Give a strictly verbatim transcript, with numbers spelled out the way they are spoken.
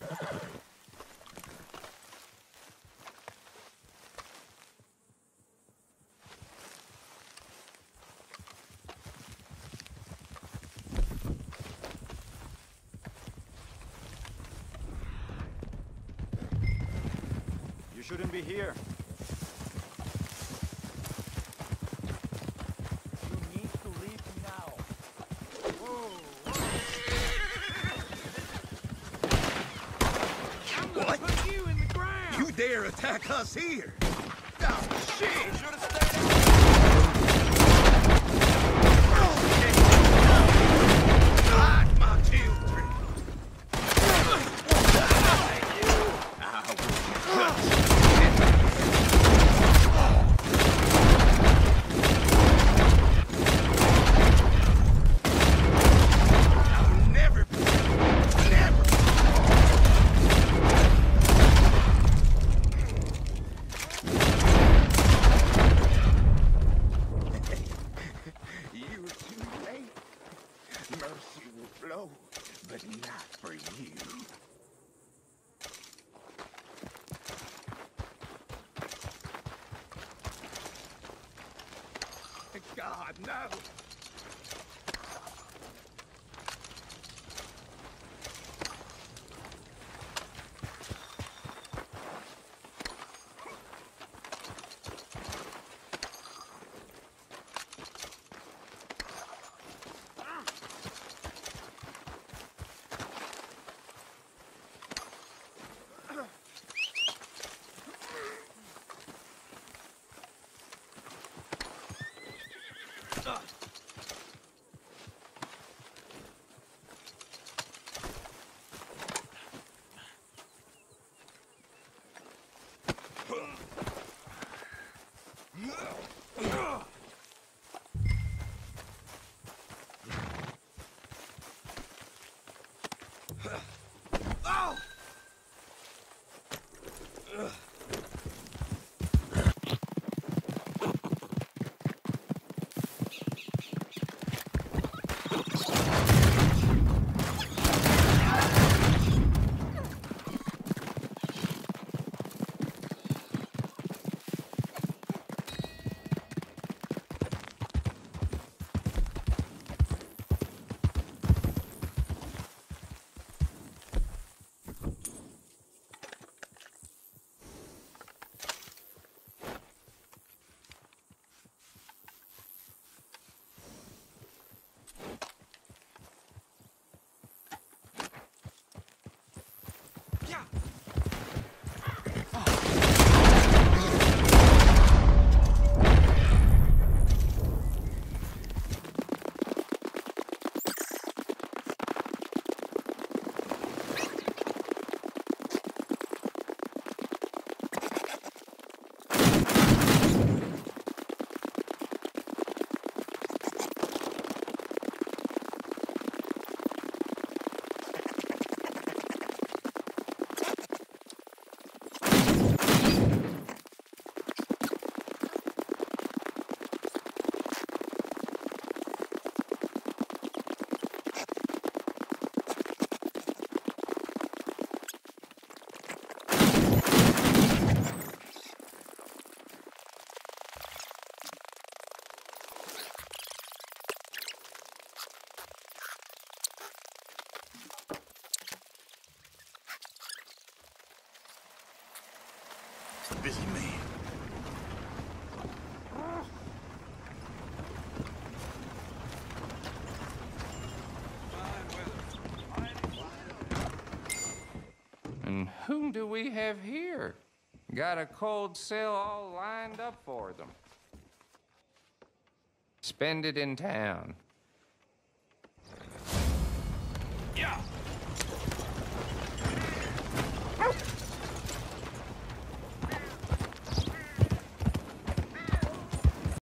You shouldn't be here. You need to leave now. Whoa. I'm gonna What? put you in the ground. You dare attack us here? Oh, shit! You should have stayed out. Hide my children! I'll never, never. You were too late. Mercy will flow, but not for you. God, no! Oh! Busy man. And whom do we have here? Got a cold cell all lined up for them. Spend it in town. Yeah.